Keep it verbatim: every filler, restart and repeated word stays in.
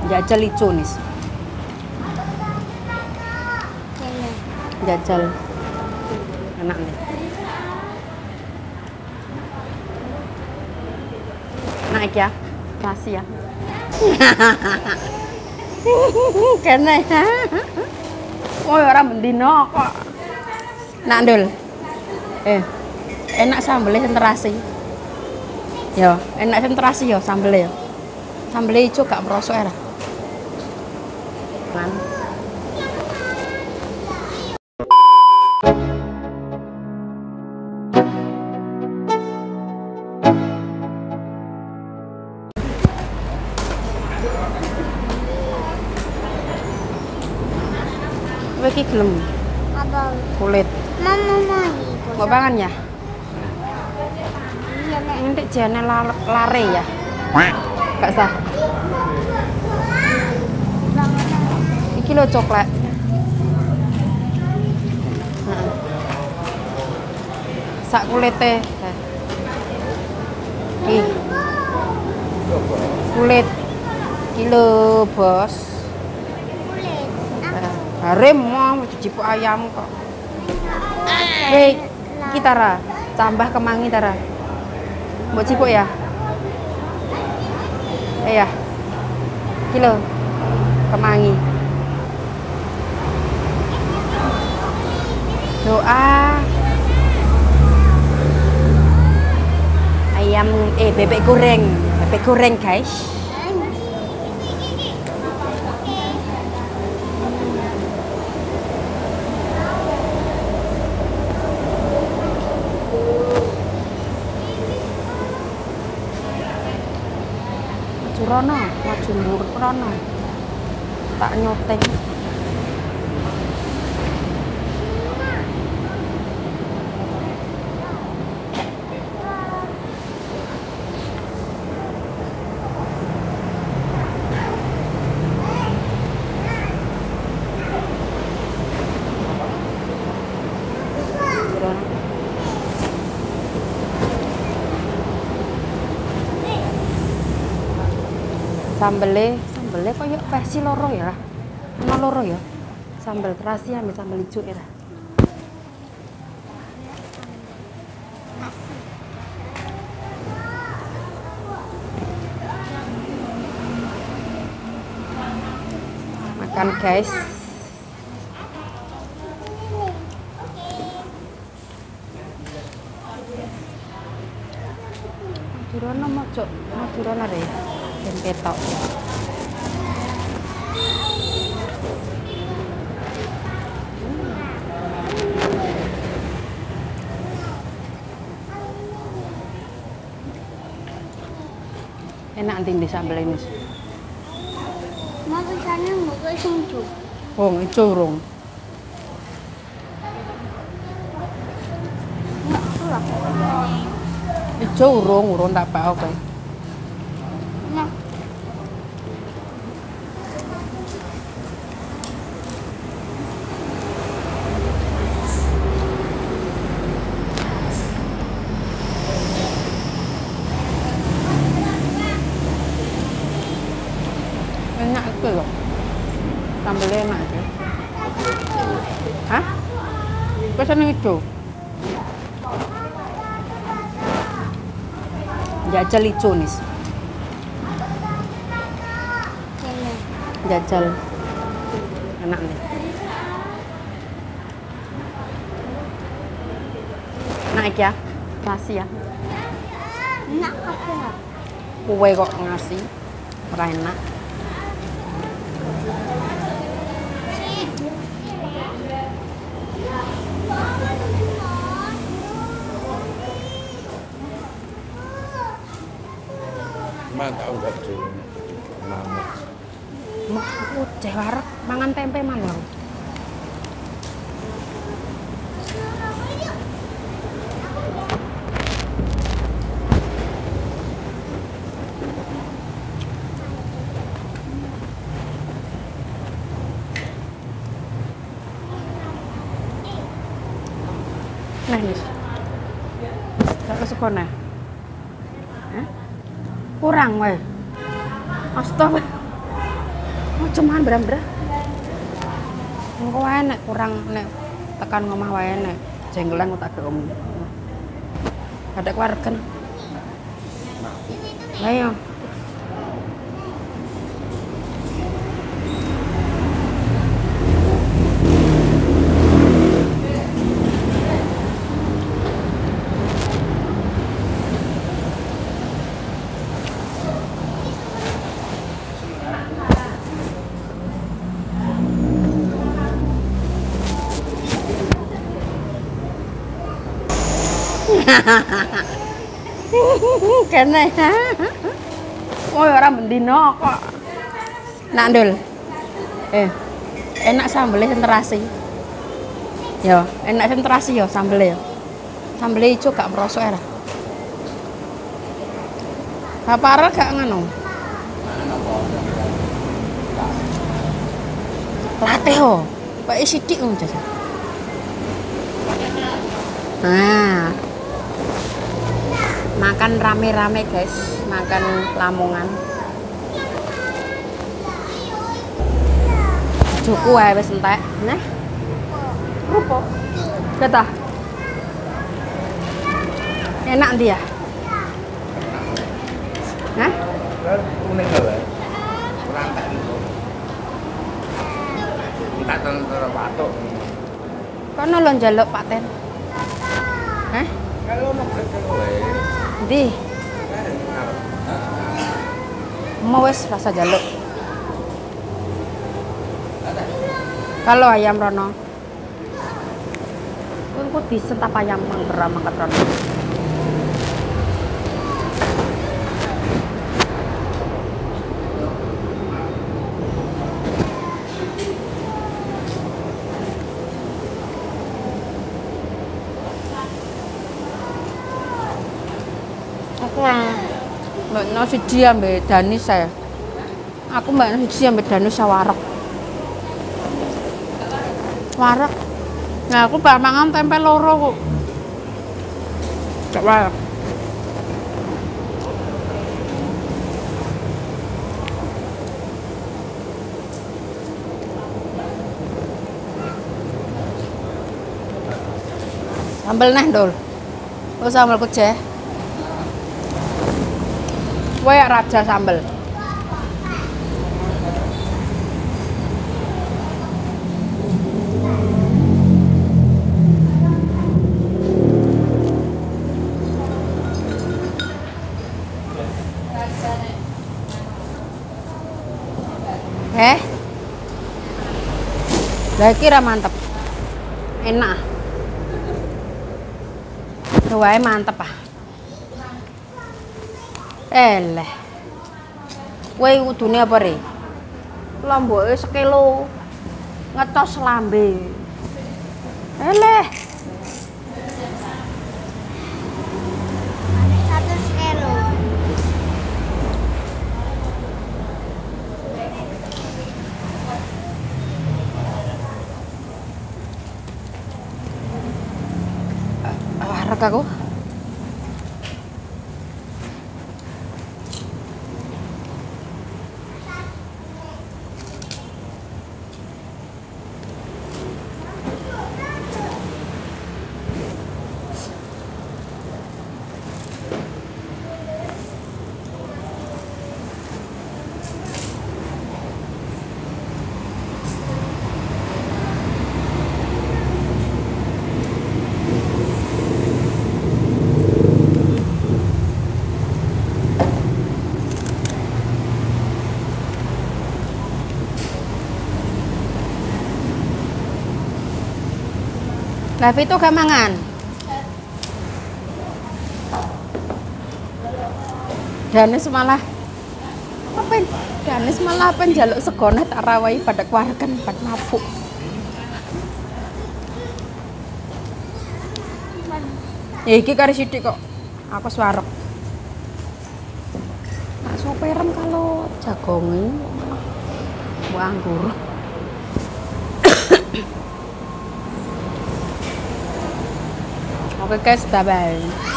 Jajal ijo nis. Jajal. Enak nih. Naik ya. Kasih ya. Kene. Oh, orang bendino kok. Nak ndul. Eh. Enak sambelnya senterasi. Yo, enak senterasi yo sambelnya yo. Sambelnya ijo gak merosok era. Kan. Iki gelem. Apa? Kulit. Mama mau. Mau pangan ya? Iya, Nek. Nanti jane lare ya. Gak sah. Iki lo coklat. Heeh. Sak kulite. Iki. Kulit. Kilo, Bos. Harem mau cicip ayam kok. Hei, kita Tara, tambah kemangi Tara. Mau cipuk ya? Eh ya. Kilo kemangi. Doa. Ayam eh bebek goreng, bebek goreng guys. Rono, maju mundur rono. Tak nyoteng. Sambele, sambele kok yuk versi loro ya lah. Ono loro ya. Sambel terasi ambil sambel hijau ya lah. Makan guys. Madurono mojok, Madurono re. Ketok. Enak anting di sambal ini. Mau sana mau ke sini. Oh, ijo urung. Ijo urung, urung tak pao kowe. Enak itu loh, sambelnya enak sih. Hah? Pesan itu? Jajal ijo nis. Jajal, enak nih. Naik ya, kasih ya. Enak apa? Kue kok ngasih, ora enak. Mang tau gak tuh mama. Mah aku cewarek mangan tempe malam. Nah, nih. Gak kesukaan nah. Kurang weh. Astaga. Oh, cuman beram-beram. Engko wae nek kurang nek tekan ngomah wae nek jenggolan tak gak om. Ada keluarga. Ayo. Kene. Oh, ora mendino kok. Nak ndul. Eh. Enak sambelnya sing terasi. Yo, enak sing terasi yo sambelnya yo. Sambelnya ijo gak merosok era. Apa gak ngono? Latte ho. Pak sithik ngono jasa. Nah. Makan rame-rame guys, makan Lamongan. Juku wae wis entek. Nah. Rupo. Kata. Enak dia. Hah? Kuning gawe. Rantek itu. Tak tentara patok. Kono lho njaluk Pak Ten. Hah? Kalau mau kowe. Ndi? Mau wes rasa jaluk. Kalau ayam rono. Kuwi disentap ayam mangkera mangkat rono. Aku mbak nasi dia mbak Danis saya. Aku mbak nasi dia mbak Danis warek. Warek. Nah aku bak mangan tempe loro kok. Gak warek. Sambel nah dol. Oh sambel kuceh. Kowe raja sambel. Eh? Lah kira mantep. Enak. Wae mantep ah. Eleh. Kowe kudune apa re? Lomboke sekilo. Ngecos lambe. Eleh. Satu kilo. Warek aku. Lah itu gak mangan. Danis malah apa? Danis malah apa njaluk segone tak rawai pada keluarkan pada mabuk. Ya iki kari sithik kok. Aku swarek. Tak soperem kalau jagongi mbok anggur. Oke guys, bye bye.